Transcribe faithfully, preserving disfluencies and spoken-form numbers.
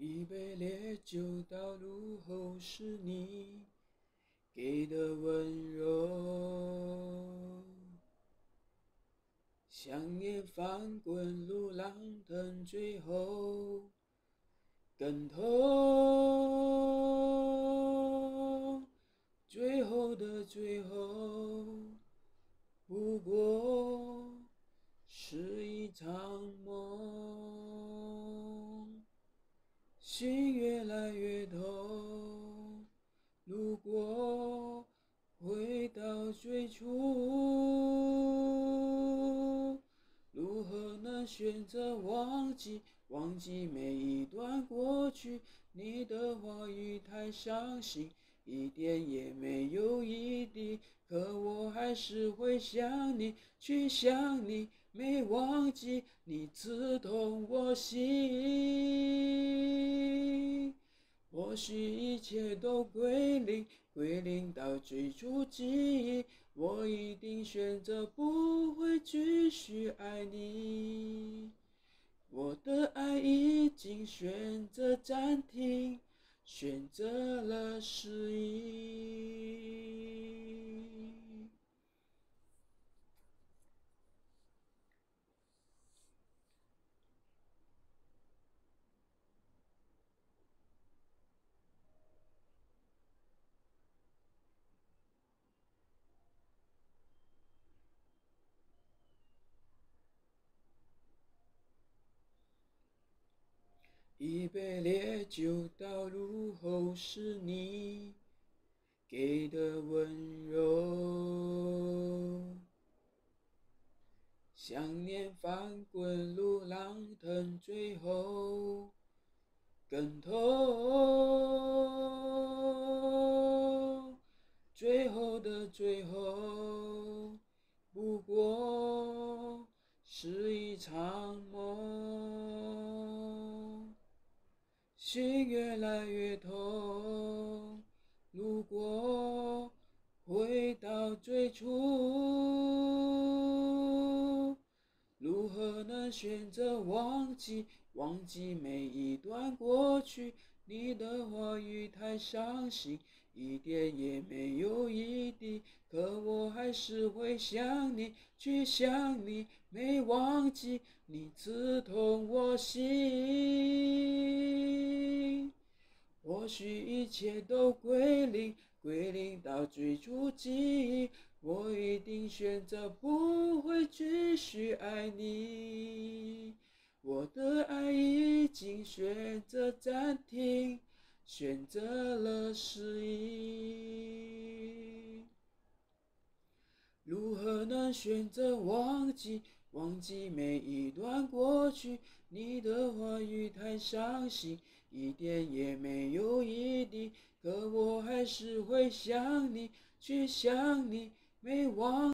一杯烈酒倒入后，是你给的温柔。想念翻滚如浪腾，最后跟头，最后的最后，不过是一场梦。心越来越痛，如果回到最初，如何能选择忘记？忘记每一段过去，你的话语太伤心，一点也没有意义，可我还是会想你，去想你，没忘记你刺痛我心。或许一切都归零，归零到最初记忆，我一定选择不会继续爱你。我的爱已经选择暂停，选择了失忆。一杯烈酒倒入后，是你给的温柔。想念翻滚如浪腾，最后跟头，最后的最后，不过是一场梦。心越来越痛，如果回到最初，如何能选择忘记？忘记每一段过去，你的话语太伤心，一点也没有意义，可我还是会想你，去想你，没忘记你刺痛我心。或许一切都归零，归零到最初记忆，我一定选择不会继续爱你。我的爱已经选择暂停，选择了失忆。如何能选择忘记？忘记每一段过去，你的话语太伤心，一点也没有意义，可我还是会想你，去想你，没忘